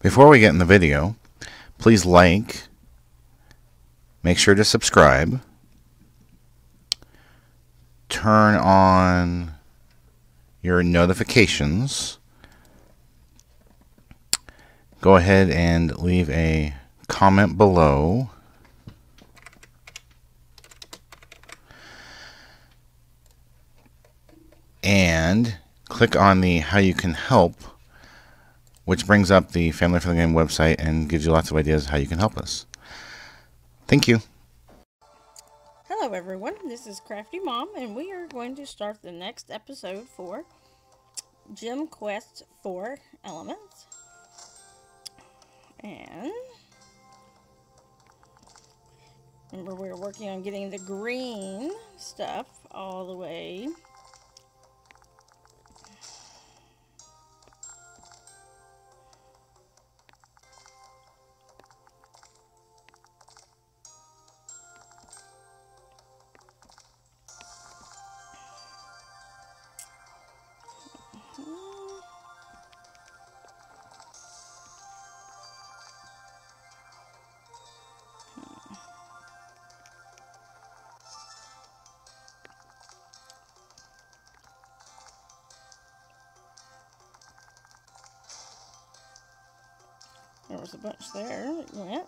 Before we get in the video, please like, make sure to subscribe, turn on your notifications, go ahead and leave a comment below, and click on the How You Can Help, which brings up the Family Friendly Game website and gives you lots of ideas how you can help us. Thank you. Hello everyone, this is Crafty Mom, and we are going to start the next episode for Gem Quest 4 Elements. And remember, we're working on getting the green stuff all the way. There was a bunch there that went.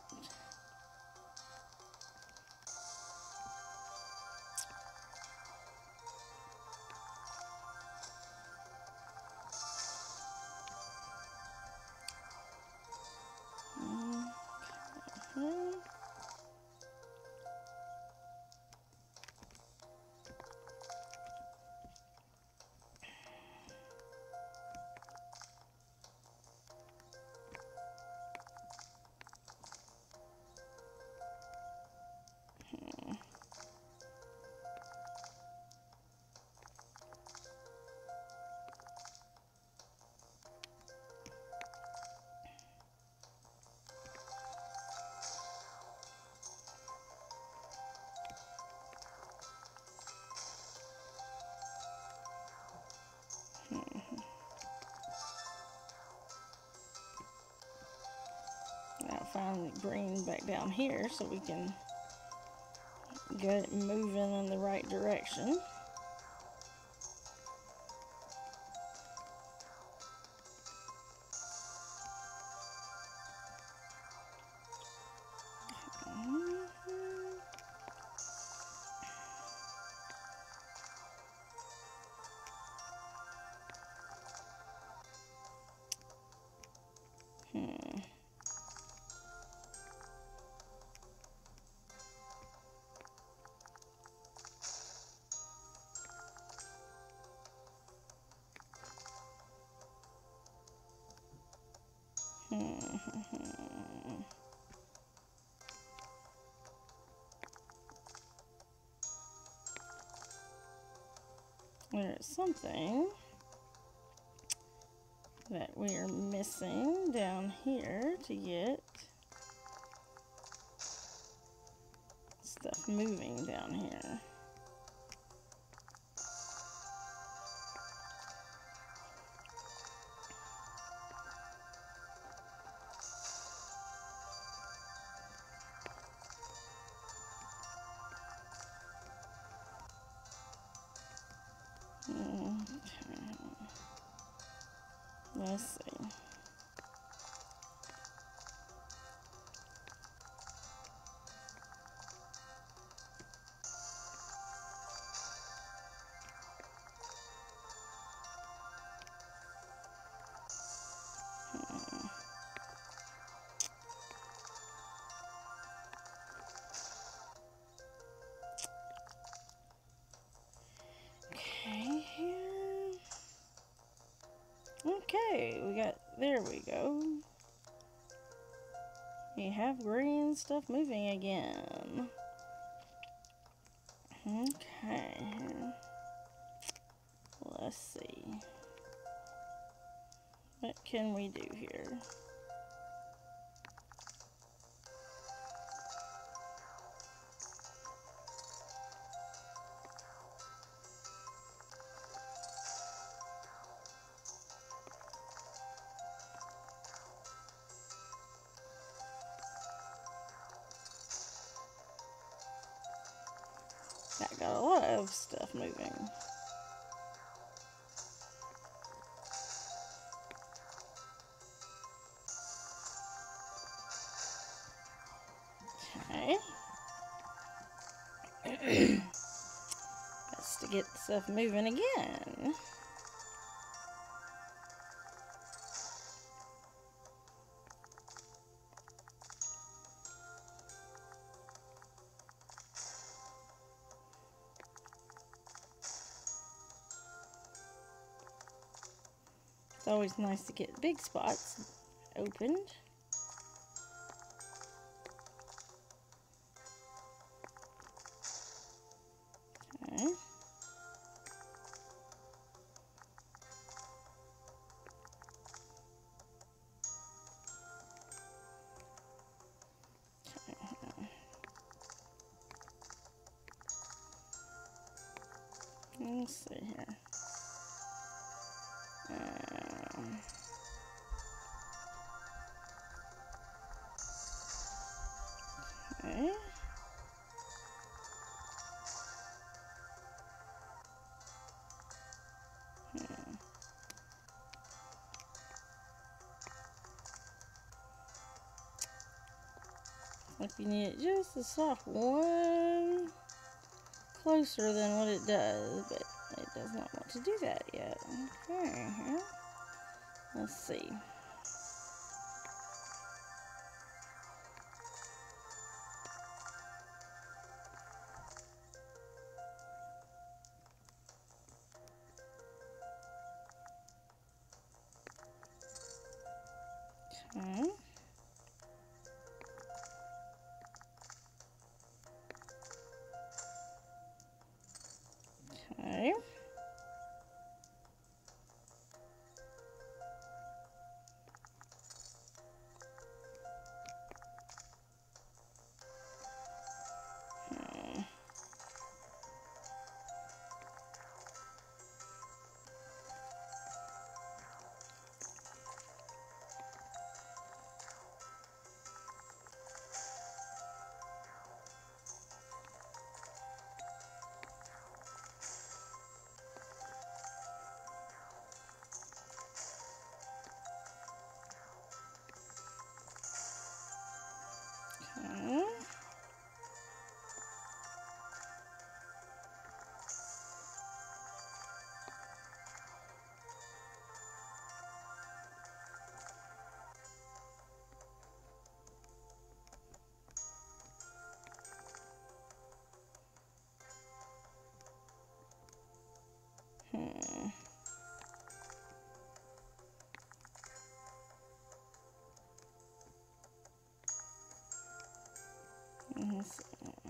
Now find the green back down here so we can get it moving in the right direction. There's something that we are missing down here to get stuff moving down here. Let's see. Okay, there we go. We have green stuff moving again. Okay, let's see. What can we do here? lot of stuff moving. Okay. That's to get stuff moving again. It's always nice to get big spots opened. Okay. Let's see here. Okay. Like you need it just to soft one closer than what it does, but it does not want to do that yet. Okay, let's see. Okay. Okay. Okay. Let's see.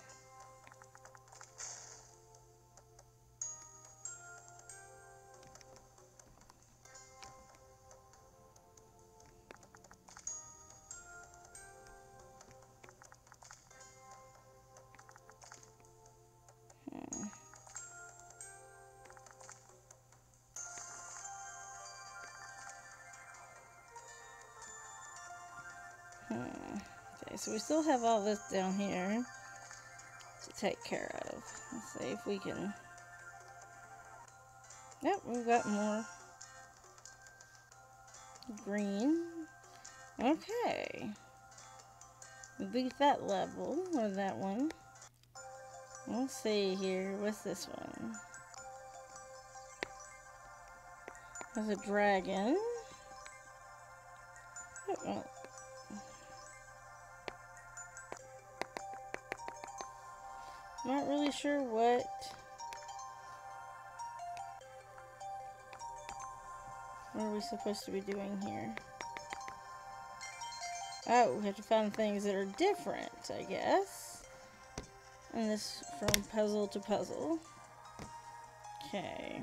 Okay, so we still have all this down here to take care of. Let's see if we can. Yep, we've got more green. Okay. We beat that level, or that one. Let's see here. What's this one? There's a dragon. Oh. Not really sure what are we supposed to be doing here. Oh, we have to find things that are different, I guess. And this from puzzle to puzzle. Okay.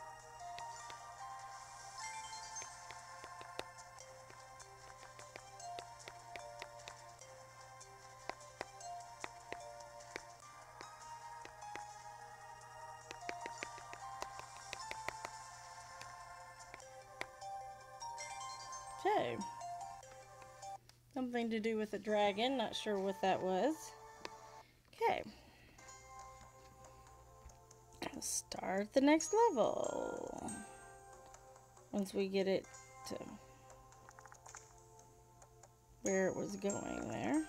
Okay. Something to do with a dragon. Not sure what that was. Okay. start the next level once we get it to where it was going there.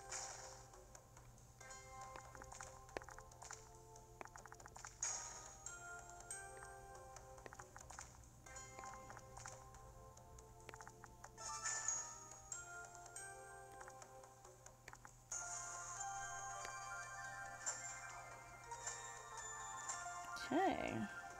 Okay.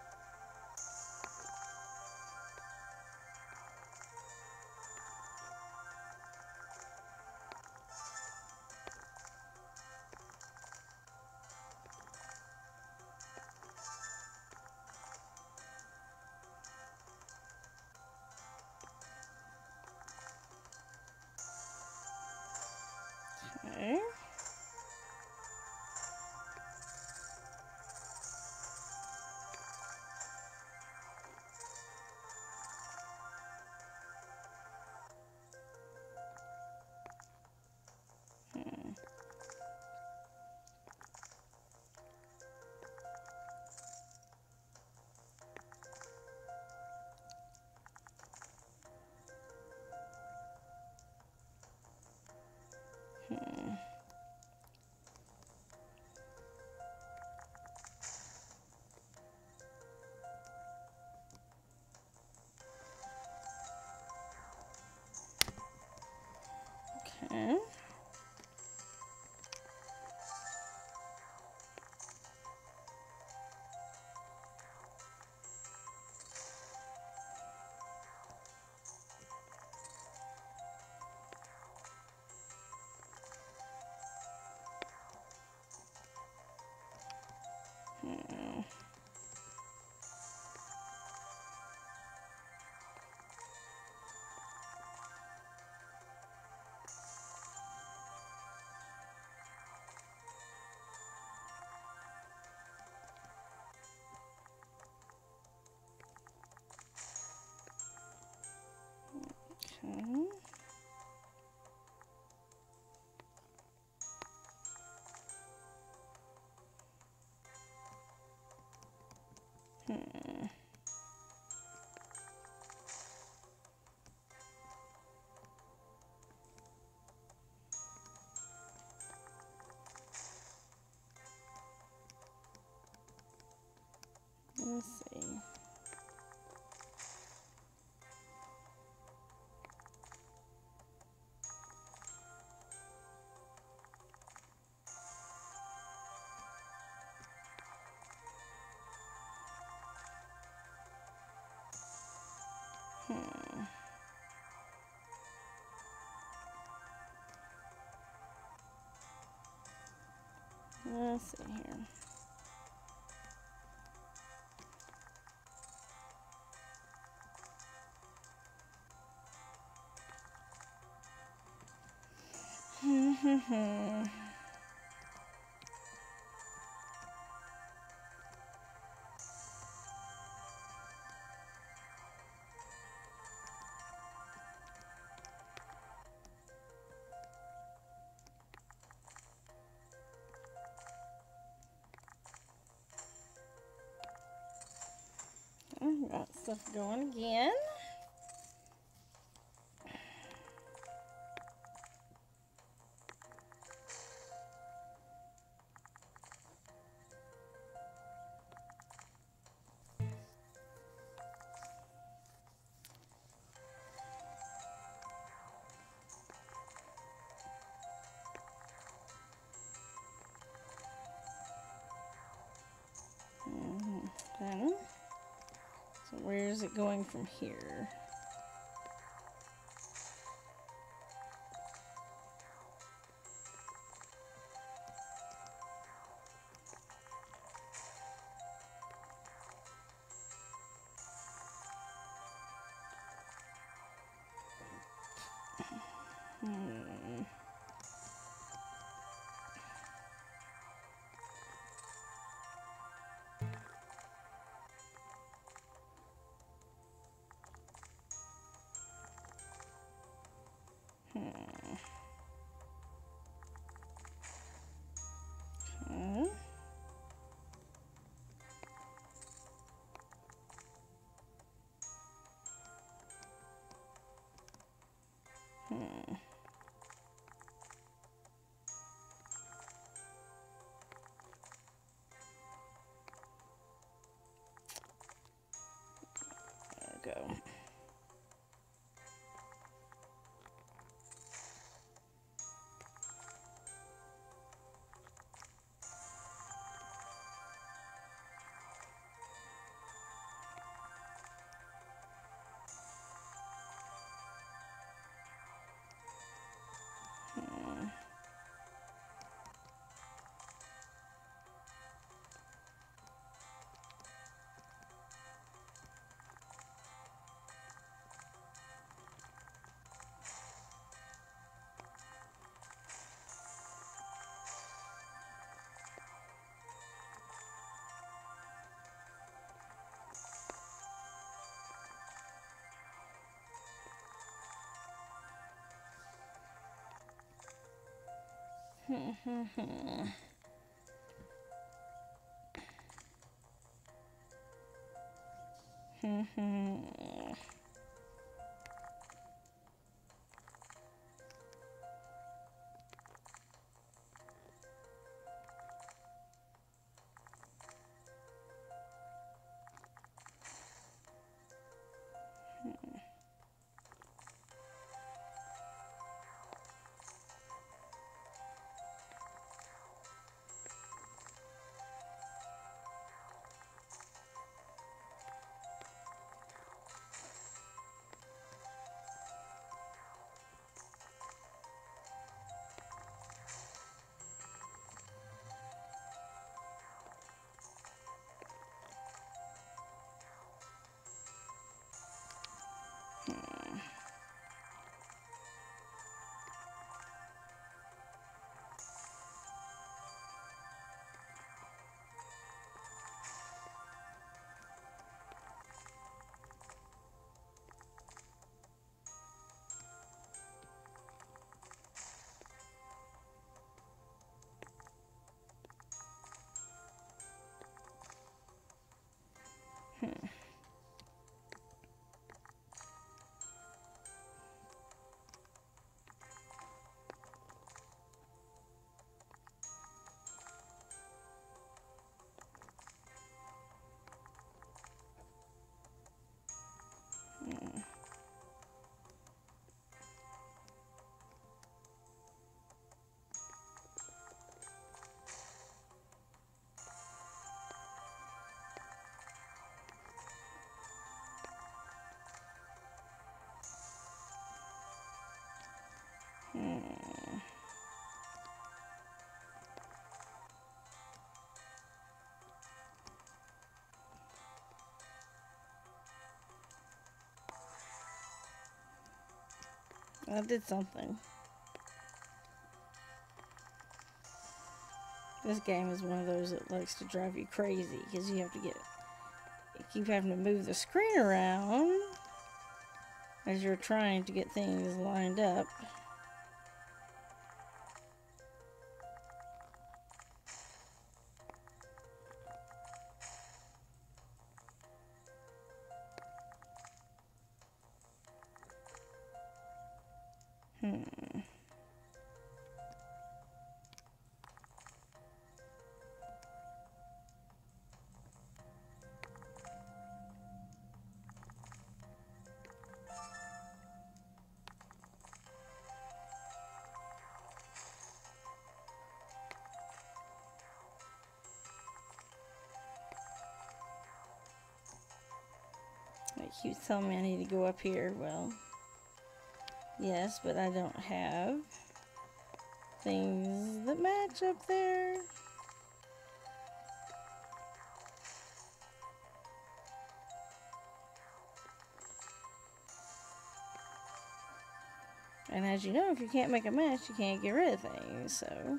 Okay. Okay. Okay. Let's see. Let's see here. Got stuff going again. Then, so where is it going from here? go. I did something. This game is one of those that likes to drive you crazy because you have to keep having to move the screen around as you're trying to get things lined up. It keeps telling me I need to go up here. Well, yes, but I don't have things that match up there. And as you know, if you can't make a match, you can't get rid of things, so.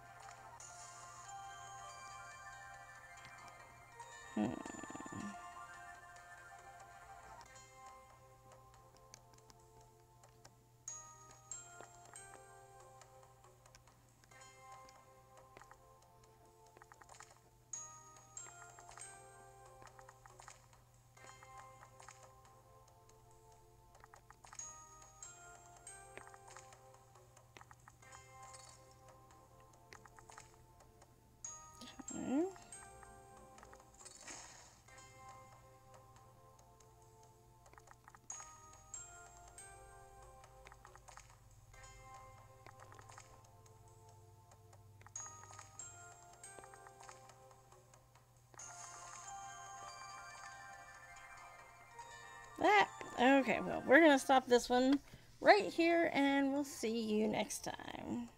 Okay. Okay, well, we're going to stop this one right here, and we'll see you next time.